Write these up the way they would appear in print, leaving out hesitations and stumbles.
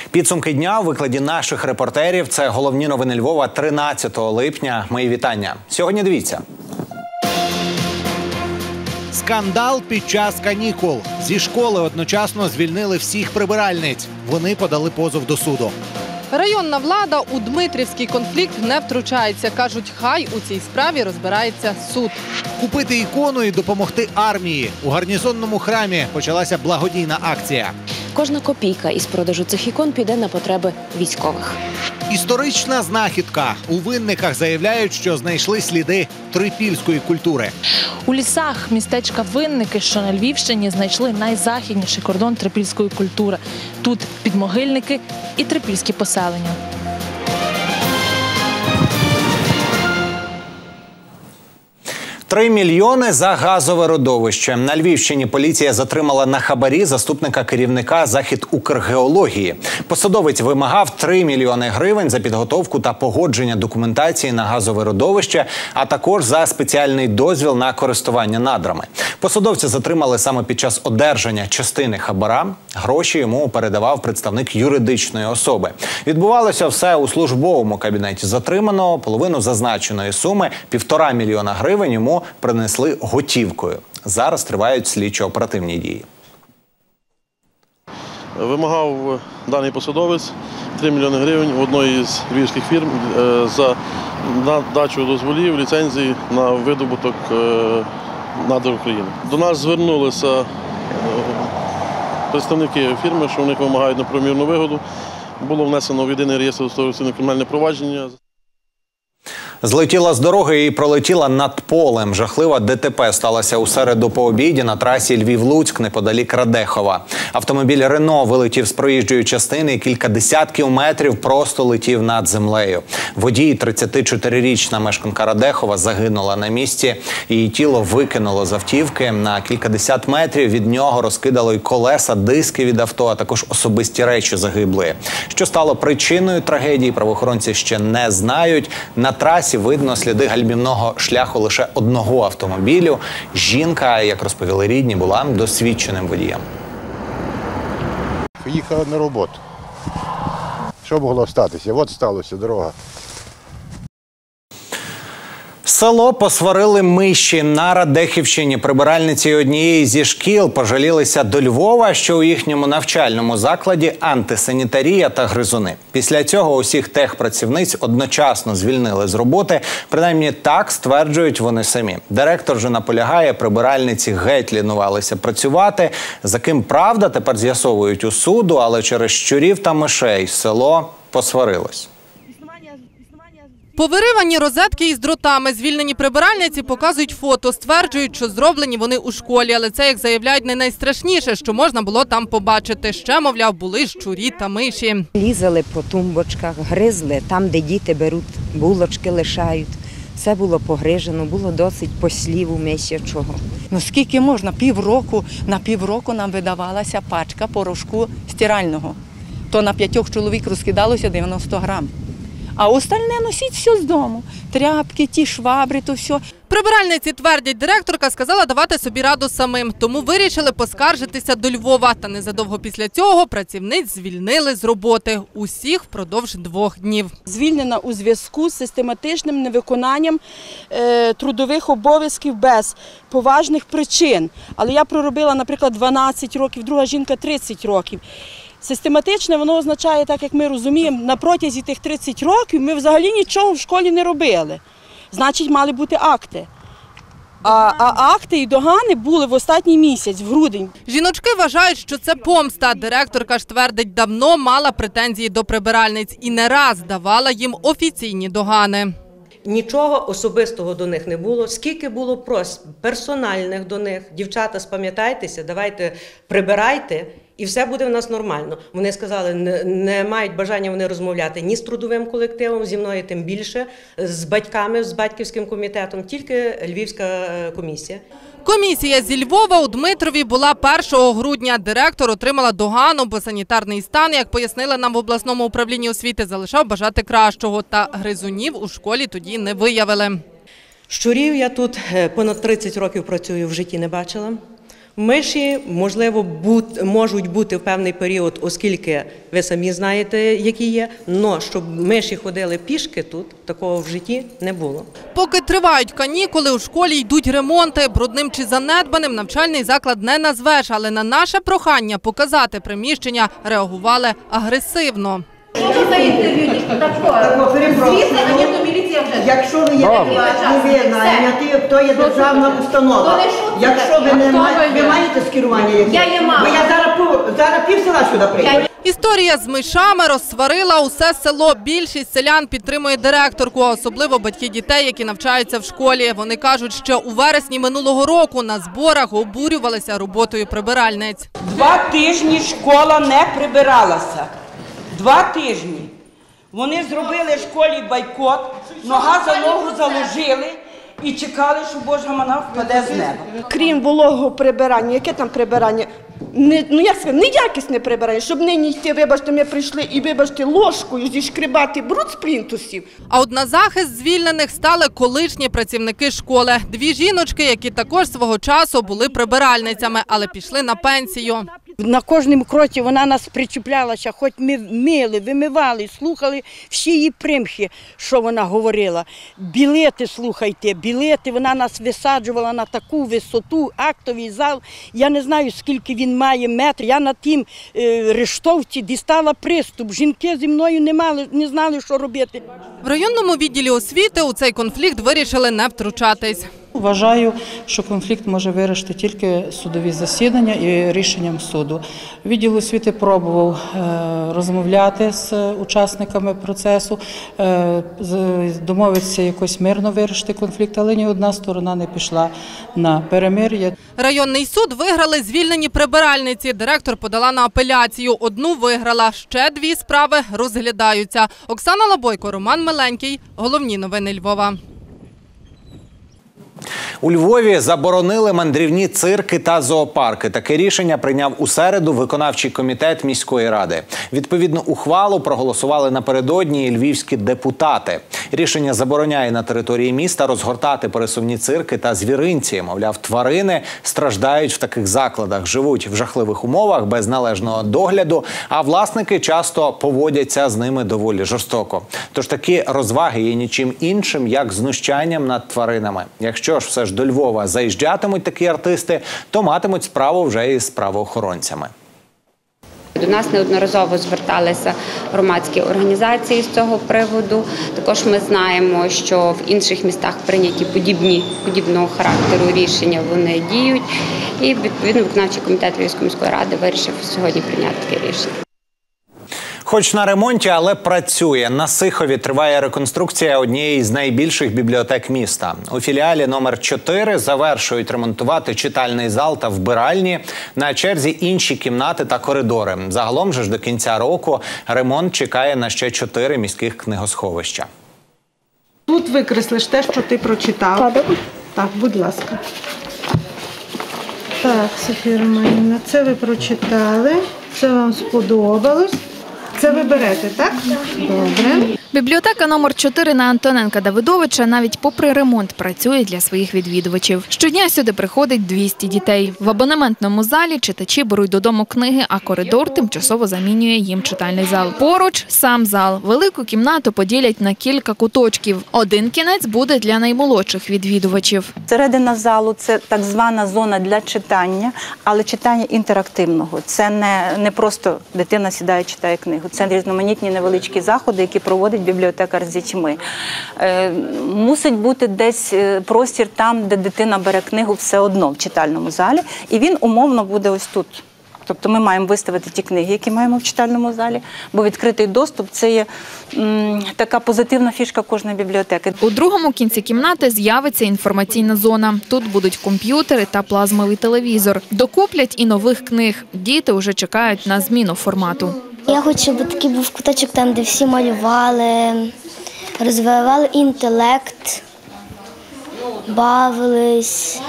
Підсумки дня у викладі наших репортерів – це головні новини Львова 13 липня. Мої вітання. Сьогодні дивіться. Скандал під час канікул. Зі школи одночасно звільнили всіх прибиральниць. Вони подали позов до суду. Районна влада у Дмитрівський конфлікт не втручається. Кажуть, хай у цій справі розбирається суд. Купити ікону і допомогти армії. У гарнізонному храмі почалася благодійна акція. Кожна копійка із продажу цих ікон піде на потреби військових. Історична знахідка. У Винниках заявляють, що знайшли сліди трипільської культури. У лісах містечка Винники, що на Львівщині, знайшли найзахідніший кордон трипільської культури. Тут підмогильники і трипільські поселення. $3 мільйони за газове родовище. На Львівщині поліція затримала на хабарі заступника керівника Західукргеології. Посадовець вимагав $3 мільйони гривень за підготовку та погодження документації на газове родовище, а також за спеціальний дозвіл на користування надрами. Посадовця затримали саме під час одержання частини хабара. Гроші йому передавав представник юридичної особи. Відбувалося все у службовому кабінеті затриманого. Половину зазначеної суми – $1,5 мільйона гривень – йому принесли готівкою. Зараз тривають слідчо-оперативні дії. Вимагав даний посадовець $3 мільйони гривень у одної з львівських фірм за надачу дозволів, ліцензії на видобуток надр України. До нас звернулися представники фірми, що в них вимагають неправомірну вигоду. Було внесено в єдиний реєстр досудового кримінальне провадження. Злетіла з дороги і пролетіла над полем. Жахлива ДТП сталася у середу по обіді на трасі Львів-Луцьк неподалік Радехова. Автомобіль «Рено» вилетів з проїжджої частини і кілька десятків метрів просто летів над землею. Водій, 34-річна мешканка Радехова, загинула на місці. Її тіло викинуло з автівки. На кількадесят метрів від нього розкидало й колеса, диски від авто, а також особисті речі загиблої. Що стало причиною трагедії, правоохоронці ще не знають. На трасі видно сліди гальмівного шляху лише одного автомобілю. Жінка, як розповіли рідні, була досвідченим водієм. Їхала на роботу. Що могло статися? От сталося дорога. Село посварили миші. На Радехівщині прибиральниці однієї зі шкіл пожалілися до Львова, що у їхньому навчальному закладі антисанітарія та гризуни. Після цього усіх техпрацівниць одночасно звільнили з роботи. Принаймні так стверджують вони самі. Директор же наполягає, прибиральниці геть лінувалися працювати. За ким правда, тепер з'ясовують у суду, але через щурів та мишей село посварилось. Повиривані розетки із дротами. Звільнені прибиральниці показують фото. Стверджують, що зроблені вони у школі. Але це, як заявляють, не найстрашніше, що можна було там побачити. Ще, мовляв, були щурі та миші. Лізали по тумбочках, гризли там, де діти беруть, булочки лишають. Все було погрижено, було досить посліву мисячого. Ну скільки можна? На півроку нам видавалася пачка порошку стирального. То на 5 чоловік розкидалося 90 грам. А остальне носіть все з дому. Тряпки, ті швабри, то все. Прибиральниці твердять, директорка сказала давати собі раду самим. Тому вирішили поскаржитися до Львова. Та незадовго після цього працівниць звільнили з роботи. Усіх впродовж 2 днів. Звільнена у зв'язку з систематичним невиконанням трудових обов'язків без поважних причин. Але я проробила, наприклад, 12 років, друга жінка 30 років. Систематичне воно означає, так як ми розуміємо, на протязі тих 30 років ми взагалі нічого в школі не робили. Значить, мали бути акти. А акти і догани були в останній місяць, в грудень. Жіночки вважають, що це помста. Директорка ж твердить, давно мала претензії до прибиральниць і не раз давала їм офіційні догани. Нічого особистого до них не було. Скільки було персональних до них. Дівчата, спам'ятайтеся, давайте прибирайте. І все буде в нас нормально. Вони сказали, не мають бажання вони розмовляти ні з трудовим колективом, зі мною тим більше, з батьками, з батьківським комітетом, тільки Львівська комісія. Комісія зі Львова у Дмитрові була 1 грудня. Директор отримала догану, бо санітарний стан, як пояснили нам в обласному управлінні освіти, залишав бажати кращого. Та гризунів у школі тоді не виявили. Щурів я тут понад 30 років працюю, в житті не бачила. Миші, можливо, можуть бути в певний період, оскільки ви самі знаєте, які є, але щоб миші ходили пішки тут, такого в житті не було. Поки тривають канікули, у школі йдуть ремонти. Брудним чи занедбаним навчальний заклад не назвеш, але на наше прохання показати приміщення реагували агресивно. Якщо ви є найняті, то є державна установа. Якщо ви не маєте, ви маєте скерування якесь? Я маю. Бо я зараз пів села сюди прийду. Історія з мишами розсварила усе село. Більшість селян підтримує директорку, а особливо батьки дітей, які навчаються в школі. Вони кажуть, що у вересні минулого року на зборах обурювалися роботою прибиральниць. 2 тижні школа не прибиралася. 2 тижні. Вони зробили школі бойкот, нога за ногу заложили і чекали, що Божа мана впаде з неба. Крім вологого прибирання, яке там прибирання? Неякісне прибирання, щоб нині йти, вибачте, ми прийшли і, вибачте, ложкою зішкрібати бруд з плінтусів. А от на захист звільнених стали колишні працівники школи. 2 жіночки, які також свого часу були прибиральницями, але пішли на пенсію. На кожному кроці вона нас причіплялася, хоч ми мили, вимивали, слухали всі її примхи, що вона говорила. Білети, слухайте, білети, вона нас висаджувала на таку висоту, актовий зал. Я не знаю, скільки він має метрів. Я на тім рештовці дістала приступ. Жінки зі мною не знали, що робити. В районному відділі освіти у цей конфлікт вирішили не втручатись. Вважаю, що конфлікт може вирішити тільки судові засідання і рішенням суду. Відділ освіти пробував розмовляти з учасниками процесу, домовитися якось мирно вирішити конфлікт, але ні одна сторона не пішла на перемир'я. Районний суд виграли звільнені прибиральниці. Директор подала на апеляцію. 1 виграла. Ще 2 справи розглядаються. Оксана Лабойко, Роман Миленький. Головні новини Львова. У Львові заборонили мандрівні цирки та зоопарки. Таке рішення прийняв у середу виконавчий комітет міської ради. Відповідну ухвалу проголосували напередодні і львівські депутати. Рішення забороняє на території міста розгортати пересувні цирки та звіринці. Мовляв, тварини страждають в таких закладах, живуть в жахливих умовах без належного догляду, а власники часто поводяться з ними доволі жорстоко. Тож такі розваги є нічим іншим, як знущанням над тваринами. Якщо ж все ж до Львова заїжджатимуть такі артисти, то матимуть справу вже із правоохоронцями. До нас неодноразово зверталися громадські організації з цього приводу. Також ми знаємо, що в інших містах прийняті подібного характеру рішення, вони діють. І відповідно виконавчий комітет Львівської міської ради вирішив сьогодні прийняти таке рішення. Хоч на ремонті, але працює. На Сихові триває реконструкція однієї з найбільших бібліотек міста. У філіалі номер 4 завершують ремонтувати читальний зал та вбиральні. На черзі інші кімнати та коридори. Загалом же ж до кінця року ремонт чекає на ще 4 міських книгосховища. Тут викреслиш те, що ти прочитав. Так, будь ласка. Так, Софія Романівна, це ви прочитали, це вам сподобалось. Це ви берете, так? Добре. Бібліотека номер 4 на Антоненка Давидовича навіть попри ремонт працює для своїх відвідувачів. Щодня сюди приходить 200 дітей. В абонементному залі читачі беруть додому книги, а коридор тимчасово замінює їм читальний зал. Поруч – сам зал. Велику кімнату поділять на кілька куточків. Один кінець буде для наймолодших відвідувачів. Середина залу – це так звана зона для читання, але читання інтерактивного. Це не просто дитина сідає, читає книгу. Це різноманітні невеличкі заходи, які проводить бібліотекар з дітьми. Мусить бути десь простір там, де дитина бере книгу все одно в читальному залі, і він умовно буде ось тут. Тобто ми маємо виставити ті книги, які маємо в читальному залі, бо відкритий доступ – це є така позитивна фішка кожної бібліотеки. У другому кінці кімнати з'явиться інформаційна зона. Тут будуть комп'ютери та плазмовий телевізор. Докуплять і нових книг. Діти вже чекають на зміну формату. Я хочу, щоб такий був куточок там, де всі малювали, розвивали інтелект, бавились.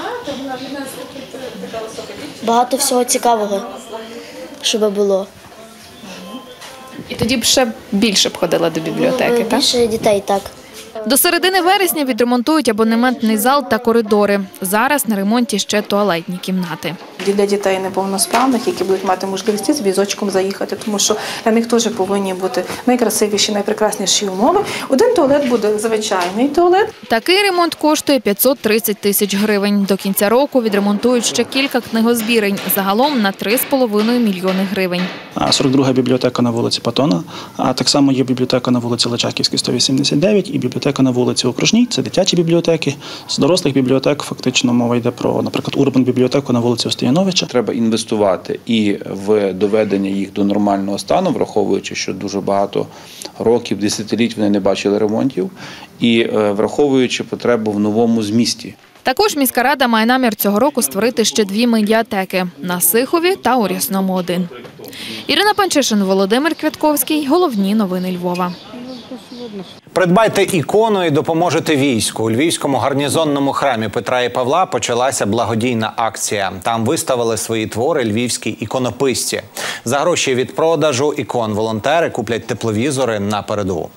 Багато всього цікавого, щоб було. І тоді б ще більше б ходила до бібліотеки, так? Більше дітей, так. До середини вересня відремонтують абонементний зал та коридори. Зараз на ремонті ще туалетні кімнати. Для дітей неповносправних, які будуть мати можливість з візочком заїхати, тому що для них теж повинні бути найкрасивіші, найпрекрасніші умови. Один туалет буде звичайний туалет. Такий ремонт коштує 530 тисяч гривень. До кінця року відремонтують ще кілька книгозбірень, загалом на 3,5 мільйони гривень. 42-га бібліотека на вулиці Патона, а так само є бібліотека на вулиці Личаківській, 189, і бібліотека на вулиці Окружній, це дитячі бібліотеки. З дорослих бібліотек фактично мова йде про, наприклад, урбан-бібліотеку на вулиці Остояновича. Треба інвестувати і в доведення їх до нормального стану, враховуючи, що дуже багато років, десятиліть вони не бачили ремонтів, і враховуючи потребу в новому змісті. Також міська рада має намір цього року створити ще 2 медіатеки – на Сихові та у Рясному 1. Ірина Панчишин, Володимир Квятковський. Головні новини Львова. Придбайте ікону і допоможете війську. У Львівському гарнізонному храмі Петра і Павла почалася благодійна акція. Там виставили свої твори львівські іконописці. За гроші від продажу ікон волонтери куплять тепловізори на передову.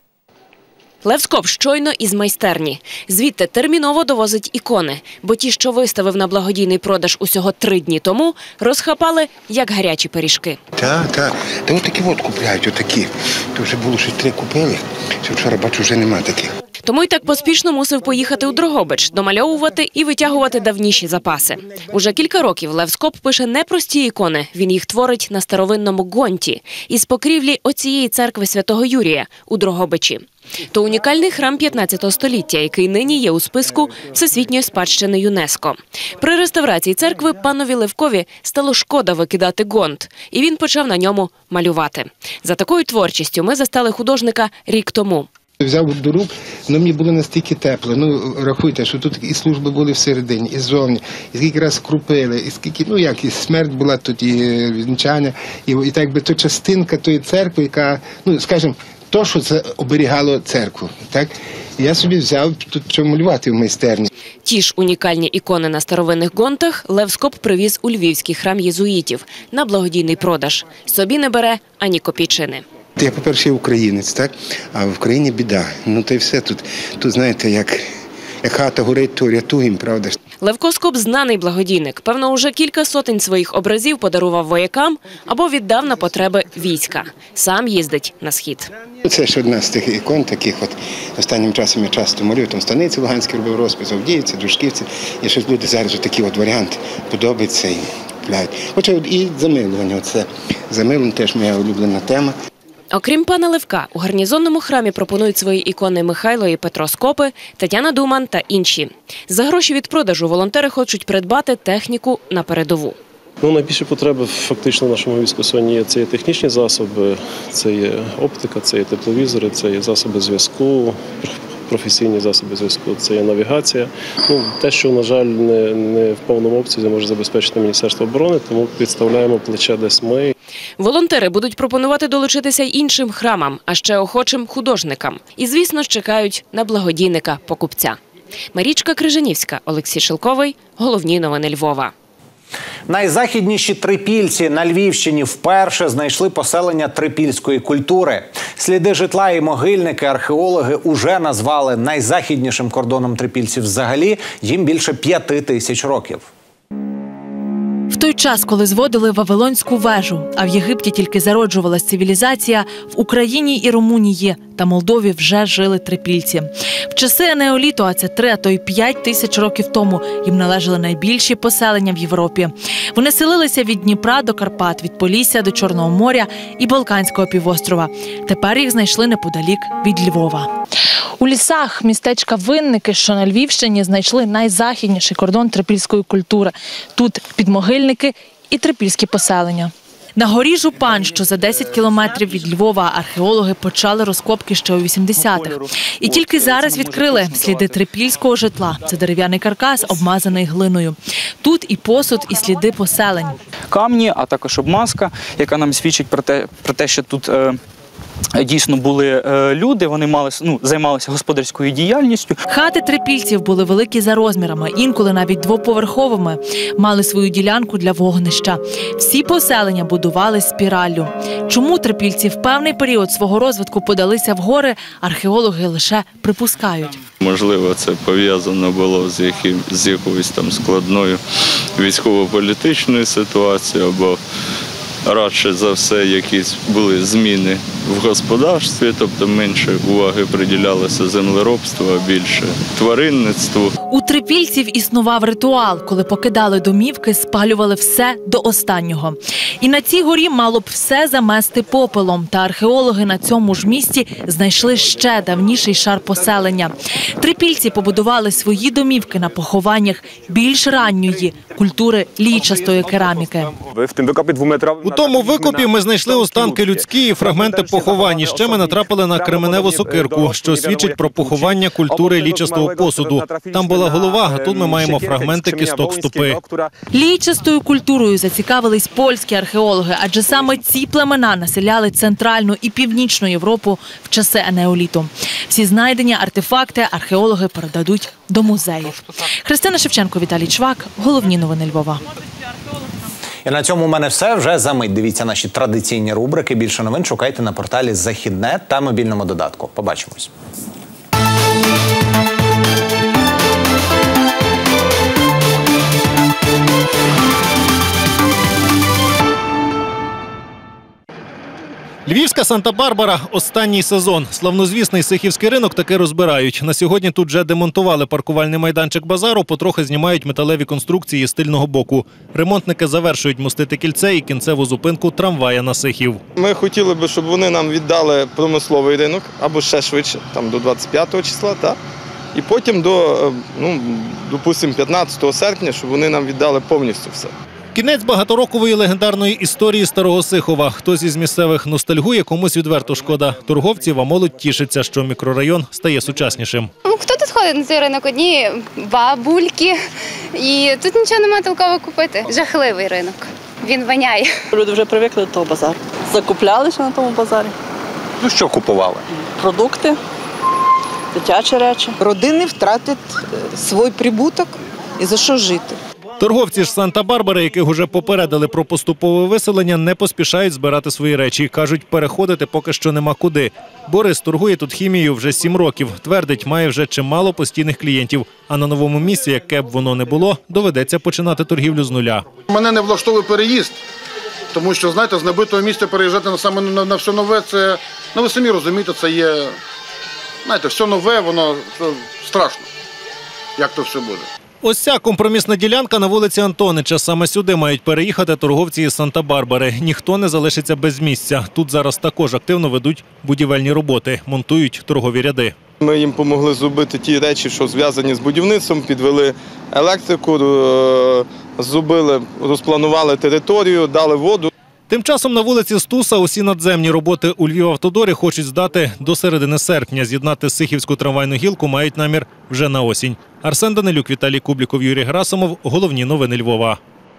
Лев Скоп щойно із майстерні. Звідти терміново довозить ікони, бо ті, що виставив на благодійний продаж усього 3 дні тому, розхапали, як гарячі пиріжки. Так. Та отакі купляють, отакі. То вже було щось 3 купили, вчора бачу, вже нема таких. Тому й так поспішно мусив поїхати у Дрогобич, домальовувати і витягувати давніші запаси. Уже кілька років Лев Скоп пише не прості ікони, він їх творить на старовинному гонті із покрівлі оцієї церкви Святого Юрія у Дрогобичі. То унікальний храм 15 століття, який нині є у списку Всесвітньої спадщини ЮНЕСКО. При реставрації церкви панові Левкові стало шкода викидати гонт, і він почав на ньому малювати. За такою творчістю ми застали художника рік тому. Взяв до рук, воно мені було настільки тепло. Рахуйте, що тут і служби були всередині, і ззовні, і скільки раз крупили, і скільки, і смерть була тут, і вінчання, і так би то частинка тої церкви, яка, скажімо, то, що це оберігало церкву, так? І я собі взяв тут що малювати в майстерні. Ті ж унікальні ікони на старовинних гонтах Лев Скоп привіз у львівський храм єзуїтів на благодійний продаж. Собі не бере ані копійчини. Я, по-перше, українець, так? А в країні біда. Та й все тут, знаєте, як хата горить, то рятуємо, правда? Левко Скоп – знаний благодійник. Певно, уже кілька сотень своїх образів подарував воякам або віддав на потреби війська. Сам їздить на схід. Це ж одна з тих ікон, таких останнім часом я часто малюю, там Станиці Луганській робив розпис, Авдіївці, Дружківці. І щось люди зараз такий варіант подобається і купляють. Хоча і замилування, це замилування теж моя улюблена тема. Окрім пана Левка, у гарнізонному храмі пропонують свої ікони Михайло і Петро Скопи, Тетяна Думан та інші. За гроші від продажу волонтери хочуть придбати техніку на передову. Найбільші потреби фактично в нашому війську сьогодні є. Це є технічні засоби, це є оптика, це є тепловізори, це є засоби зв'язку, професійні засоби зв'язку, це є навігація. Те, що, на жаль, не в повному обсязі може забезпечити Міністерство оборони, тому підставляємо плече десь ми. Волонтери будуть пропонувати долучитися й іншим храмам, а ще охочим художникам. І, звісно ж, чекають на благодійника-покупця. Марічка Крижанівська, Олексій Шелковий. Головні новини Львова. Найзахідніші трипільці на Львівщині вперше знайшли поселення трипільської культури. Сліди житла і могильники археологи уже назвали найзахіднішим кордоном трипільців взагалі. Їм більше 5000 років. В той час, коли зводили Вавилонську вежу, а в Єгипті тільки зароджувалась цивілізація, в Україні і Румунії та Молдові вже жили трипільці. В часи неоліту, а це 3, а то й 5 тисяч років тому, їм належали найбільші поселення в Європі. Вони селилися від Дніпра до Карпат, від Полісся до Чорного моря і Балканського півострова. Тепер їх знайшли неподалік від Львова. У лісах містечка Винники, що на Львівщині, знайшли найзахідніший кордон трипільської культури. Тут підмогильники і трипільські поселення. На горі Жупан, що за 10 кілометрів від Львова, археологи почали розкопки ще у 80-х. І тільки зараз відкрили сліди трипільського житла. Це дерев'яний каркас, обмазаний глиною. Тут і посуд, і сліди поселень. Камні, а також обмазка, яка нам свідчить про те, що тут дійсно були люди, вони займалися господарською діяльністю. Хати трипільців були великі за розмірами, інколи навіть двоповерховими, мали свою ділянку для вогнища. Всі поселення будували спіраллю. Чому трипільці в певний період свого розвитку подалися в гори, археологи лише припускають. Можливо, це пов'язано було з якоюсь там складною військово-політичною ситуацією, або радше за все якісь були зміни в господарстві, тобто менше уваги приділялося землеробству, а більше тваринництву. У трипільців існував ритуал, коли покидали домівки, спалювали все до останнього. І на цій горі мало б все замести попелом. Та археологи на цьому ж місці знайшли ще давніший шар поселення. Трипільці побудували свої домівки на похованнях більш ранньої культури лійчастої кераміки. У тому викопі ми знайшли останки людські і фрагменти поховань. І ще ми натрапили на кременеву сокирку, що свідчить про поховання культури лійчастого посуду. Там була голова, а тут ми маємо фрагменти кісток стопи. Лійчастою культурою зацікавились польські археологи, адже саме ці племена населяли Центральну і Північну Європу в часи енеоліту. Всі знайдені артефакти археологи передадуть до музеїв. Христина Шевченко, Віталій Чвак. Головні новини Львова. І на цьому у мене все. Вже за мить дивіться наші традиційні рубрики. Більше новин шукайте на порталі «Західне» та мобільному додатку. Побачимось. Львівська Санта-Барбара – останній сезон. Славнозвісний Сихівський ринок таки розбирають. На сьогодні тут вже демонтували паркувальний майданчик базару, потрохи знімають металеві конструкції з тильного боку. Ремонтники завершують мостити кільце і кінцеву зупинку трамвая на Сихів. Ми хотіли б, щоб вони нам віддали промисловий ринок, або ще швидше, там до 25 числа, так? І потім до, допустимо, 15 серпня, щоб вони нам віддали повністю все. Кінець багаторокової легендарної історії Старого Сихова. Хтось із місцевих ностальгує, комусь відверто шкода. Торговців, а молодь тішиться, що мікрорайон стає сучаснішим. Хто тут ходить на цей ринок? Одні бабульки. І тут нічого немає толково купити. Жахливий ринок. Він воняє. Люди вже привикли до того базару. Закуплялися на тому базарі. Ну, що купували? Продукти, дитячі речі. Родини втратять свій прибуток і за що жити. Торговці ж Санта-Барбари, яких уже попередили про поступове виселення, не поспішають збирати свої речі. Кажуть, переходити поки що нема куди. Борис торгує тут хімією вже 7 років. Твердить, має вже чимало постійних клієнтів. А на новому місці, яке б воно не було, доведеться починати торгівлю з нуля. Мене не влаштовує переїзд, тому що, знаєте, з набитого місця переїжджати на все нове, це, ви самі розумієте, це є, знаєте, все нове, воно страшно, як то все буде. Ось ця компромісна ділянка на вулиці Антонича. Саме сюди мають переїхати торговці із Санта-Барбари. Ніхто не залишиться без місця. Тут зараз також активно ведуть будівельні роботи, монтують торгові ряди. Ми їм допомогли зробити ті речі, що зв'язані з будівництвом, підвели електрику, зробили, розпланували територію, дали воду. Тим часом на вулиці Стуса усі надземні роботи у Львівавтодорі хочуть здати до середини серпня. З'єднати Сихівську трамвайну гілку мають намір вже на осінь. Арсен Данилюк, Віталій Кубліков, Юрій Герасимов. Головні новини Львова.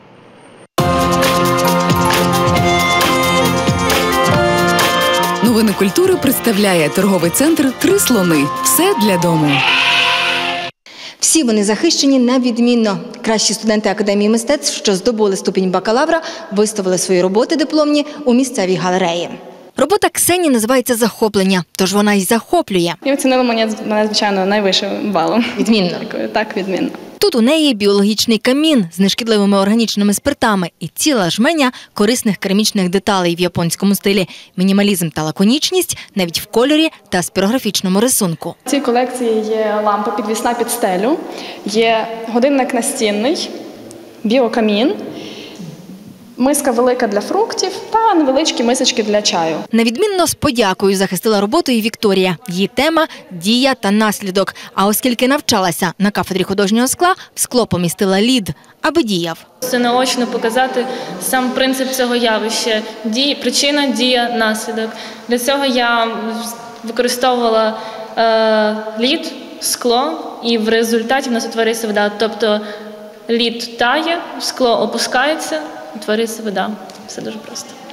Новини культури представляє торговий центр «Три слони». Все для дому. Всі вони захищені на відмінно. Кращі студенти Академії мистецтв, що здобули ступінь бакалавра, виставили свої роботи дипломні у місцевій галереї. Робота Ксенії називається «Захоплення», тож вона й захоплює. І оцінили мене, звичайно, найвищим балом. Відмінно? Так, відмінно. Тут у неї біологічний камін з нешкідливими органічними спиртами і ціла жменя корисних керамічних деталей в японському стилі. Мінімалізм та лаконічність навіть в кольорі та спірографічному рисунку. В цій колекції є лампа підвісна під стелю, є годинник настінний, біокамін, миска велика для фруктів та невеличкі мисочки для чаю. Невідмінно з подякою захистила роботу і Вікторія. Її тема – дія та наслідок. А оскільки навчалася на кафедрі художнього скла, в скло помістила лід, аби діяв. Це наочно показати сам принцип цього явища – причина, дія, наслідок. Для цього я використовувала лід, скло, і в результаті в нас утворюється вода. Тобто лід тає, скло опускається, утворюється вода. Все дуже просто.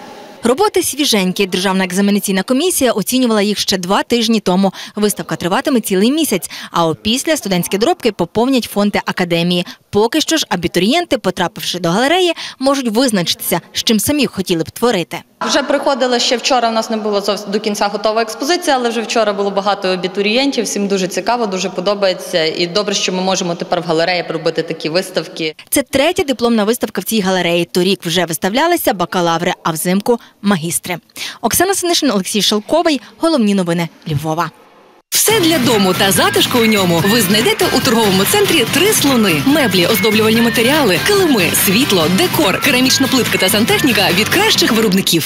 Роботи свіженькі. Державна екзаменаційна комісія оцінювала їх ще 2 тижні тому. Виставка триватиме цілий місяць, а опісля студентські доробки поповнять фонди академії. Поки що ж абітурієнти, потрапивши до галереї, можуть визначитися, з чим самі хотіли б творити. Вже приходили ще вчора, у нас не було до кінця готова експозиція, але вже вчора було багато абітурієнтів, всім дуже цікаво, дуже подобається. І добре, що ми можемо тепер в галереї робити такі виставки. Це 3-я дипломна виставка в цій галереї. Торік вже виставлялися бакалаври, а взимку – магістри. Оксана Синишин, Олексій Шелковий. Головні новини Львова. Все для дому та затишку у ньому ви знайдете у торговому центрі «Три слони». Меблі, оздоблювальні матеріали, килими, світло, декор, керамічна плитка та сантехніка від кращих виробників.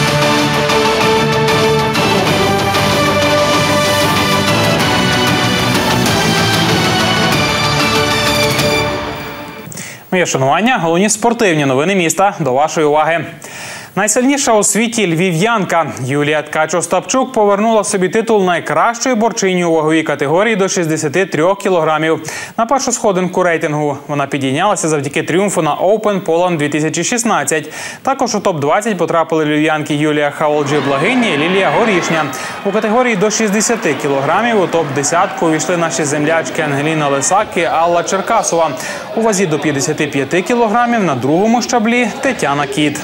Моє шанування, головні спортивні новини міста. До вашої уваги. Найсильніша у світі львів'янка Юлія Ткач-Остапчук повернула собі титул найкращої борчині у ваговій категорії до 63 кілограмів. На першу сходинку рейтингу вона підійнялася завдяки тріумфу на Open Poland 2016. Також у топ-20 потрапили львів'янки Юлія Хаолджі-Благині і Лілія Горішня. У категорії до 60 кілограмів у топ-10 увійшли наші землячки Ангеліна Лисак і Алла Черкасова. У вазі до 55 кілограмів на другому щаблі Тетяна Кіт.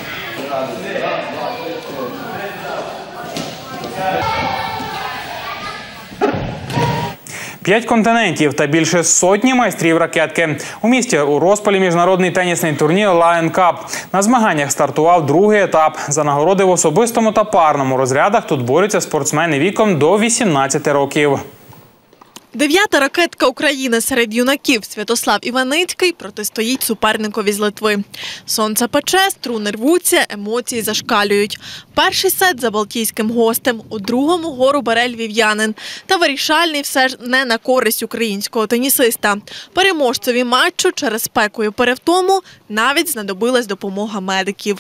П'ять континентів та більше сотні майстрів ракетки. У місті у розпалі міжнародний тенісний турнір Lion Cup. На змаганнях стартував другий етап. За нагороди в особистому та парному розрядах тут борються спортсмени віком до 18 років. 9-та ракетка України серед юнаків Святослав Іваницький протистоїть суперникові з Литви. Сонце пече, струни рвуться, емоції зашкалюють. Перший сет за балтійським гостем, у другому гору бере львів'янин. Та вирішальний все ж не на користь українського тенісиста. Переможцеві матчу через спеку і перевтому навіть знадобилась допомога медиків.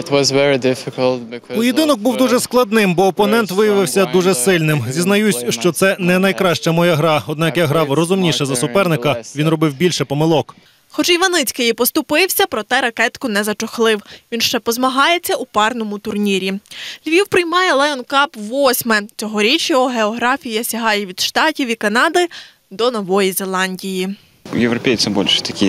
Поєдинок був дуже складним, бо опонент виявився дуже сильним. Зізнаюсь, що це не найкраща моя гра, однак я грав розумніше за суперника, він робив більше помилок. Хоч Іваницький і поступився, проте ракетку не зачохлив. Він ще позмагається у парному турнірі. Львів приймає Lion Cup 8-ме. Цьогоріч його географія сягає від Штатів і Канади до Нової Зеландії. Європейці більше такі.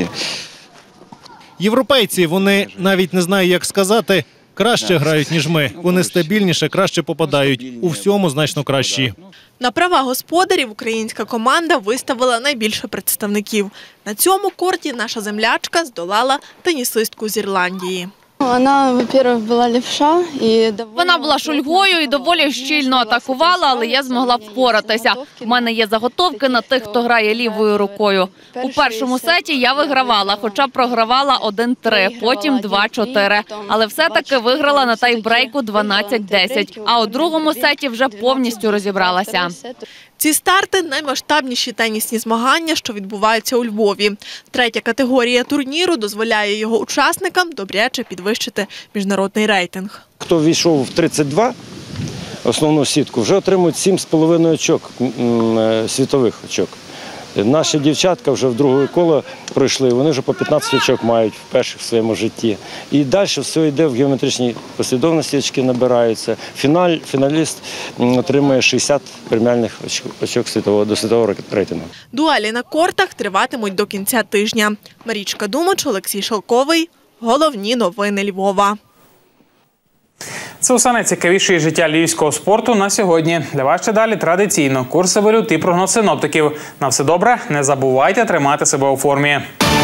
Європейці, вони, навіть не знаю, як сказати, краще грають, ніж ми. Вони стабільніше, краще попадають. У всьому значно кращі. На права господарів українська команда виставила найбільше представників. На цьому корті наша землячка здолала тенісистку з Ірландії. Вона, во-первых, була лівша. Вона була шульгою і доволі щільно атакувала, але я змогла впоратися. У мене є заготовки на тих, хто грає лівою рукою. У першому сеті я вигравала, хоча програвала 1-3, потім 2-4. Але все-таки виграла на тайбрейку 12-10, а у другому сеті вже повністю розібралася. Ці старти – наймасштабніші тенісні змагання, що відбуваються у Львові. 3-я категорія турніру дозволяє його учасникам добряче підвищити міжнародний рейтинг. Хто війшов в 32 основну сітку, вже отримують 7,5 очок, світових очок. Наші дівчатка вже в друге коло пройшли, вони вже по 15 очок мають вперше в своєму житті. І далі все йде в геометричній послідовності, очки набираються. Фіналіст отримує 60 преміальних очок до світового рейтингу. Дуелі на кортах триватимуть до кінця тижня. Марічка Думач, Олексій Шелковий. Головні новини Львова. Це усе найцікавіше життя львівського спорту на сьогодні. Для вас ще далі традиційно курси валют і прогноз синоптиків. На все добре, не забувайте тримати себе у формі.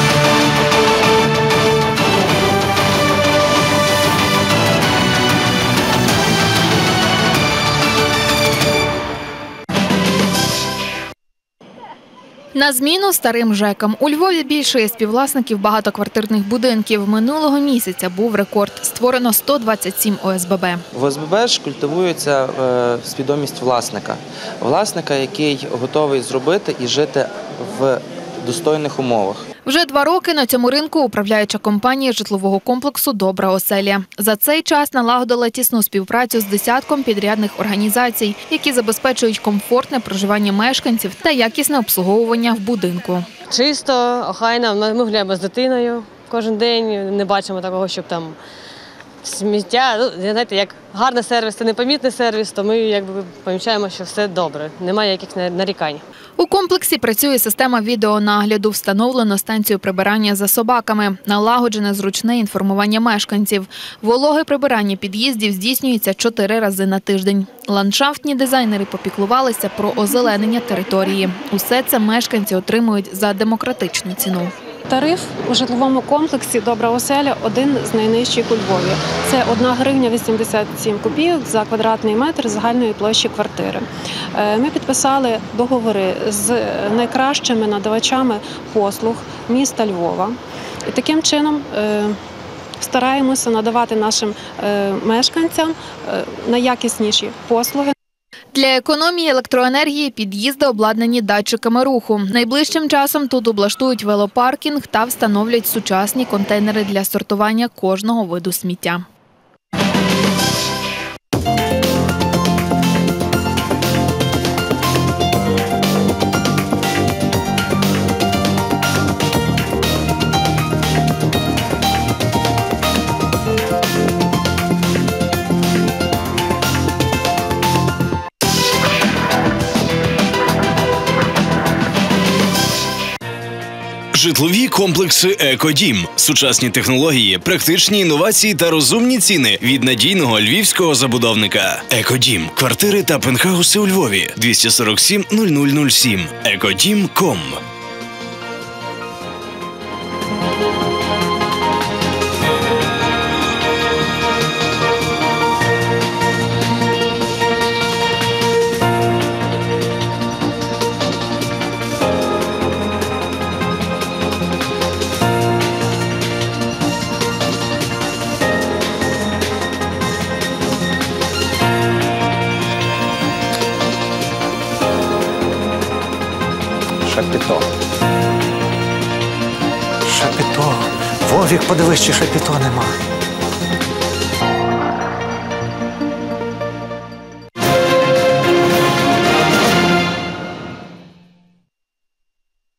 На зміну старим ЖЕКам. У Львові більше співвласників багатоквартирних будинків. Минулого місяця був рекорд. Створено 127 ОСББ. В ОСББ ж культивується свідомість власника. Власника, який готовий зробити і жити в достойних умовах. Вже 2 роки на цьому ринку управляюча компанія житлового комплексу «Добра оселя». За цей час налагодила тісну співпрацю з десятком підрядних організацій, які забезпечують комфортне проживання мешканців та якісне обслуговування в будинку. Чисто, охайно, ми гуляємо з дитиною кожен день, не бачимо такого, щоб там сміття, знаєте, як гарний сервіс, це непомітний сервіс, то ми якби помічаємо, що все добре, немає яких нарікань. У комплексі працює система відеонагляду, встановлено станцію прибирання за собаками, налагоджене зручне інформування мешканців. Вологе прибирання під'їздів здійснюється 4 рази на тиждень. Ландшафтні дизайнери попіклувалися про озеленення території. Усе це мешканці отримують за демократичну ціну. Тариф у житловому комплексі «Добра оселя» один з найнижчих у Львові. Це 1 гривня 87 копійок за квадратний метр загальної площі квартири. Ми підписали договори з найкращими надавачами послуг міста Львова. І таким чином стараємося надавати нашим мешканцям найякісніші послуги. Для економії електроенергії під'їзди обладнані датчиками руху. Найближчим часом тут облаштують велопаркінг та встановлять сучасні контейнери для сортування кожного виду сміття. Житлові комплекси «Екодім». Сучасні технології, практичні інновації та розумні ціни від надійного львівського забудовника. «Екодім». Квартири та пентхауси у Львові. 247 0007. Екодім.ком. Шапіто. Шапіто. Вовік, подивись, чи шапіто нема.